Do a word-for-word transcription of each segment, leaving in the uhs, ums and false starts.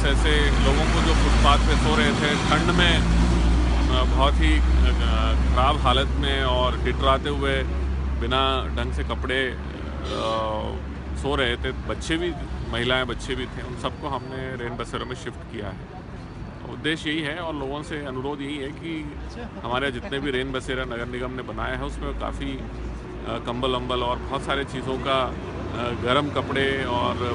ऐसे ऐसे लोगों को जो फुटपाथ पे सो रहे थे ठंड में, बहुत ही ख़राब हालत में और टिटराते हुए बिना ढंग से कपड़े सो रहे थे, बच्चे भी, महिलाएं बच्चे भी थे, उन सबको हमने रेन बसेरों में शिफ्ट किया है। उद्देश्य यही है और लोगों से अनुरोध यही है कि हमारे जितने भी रेन बसेरा नगर निगम ने बनाया है उसमें काफ़ी कंबल अम्बल और बहुत सारे चीज़ों का गर्म कपड़े और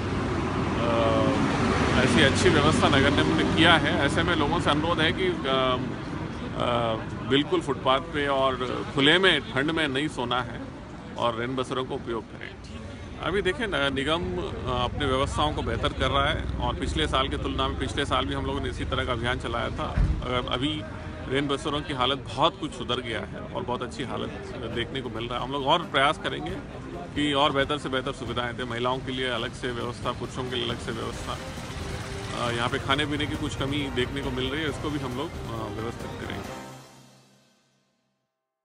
ऐसी अच्छी व्यवस्था नगर निगम ने किया है। ऐसे में लोगों से अनुरोध है कि बिल्कुल फुटपाथ पे और खुले में ठंड में नहीं सोना है और रेन बसेरों का उपयोग करें। अभी देखिए नगर निगम अपने व्यवस्थाओं को बेहतर कर रहा है और पिछले साल की तुलना में पिछले साल भी हम लोगों ने इसी तरह का अभियान चलाया था। अगर अभी रेन बसेरों की हालत बहुत कुछ सुधर गया है और बहुत अच्छी हालत देखने को मिल रहा है। हम लोग और प्रयास करेंगे कि और बेहतर से बेहतर सुविधाएं दें। महिलाओं के लिए अलग से व्यवस्था, पुरुषों के लिए अलग से व्यवस्था, यहाँ पे खाने पीने की कुछ कमी देखने को मिल रही है, इसको भी हम लोग व्यवस्थित करेंगे।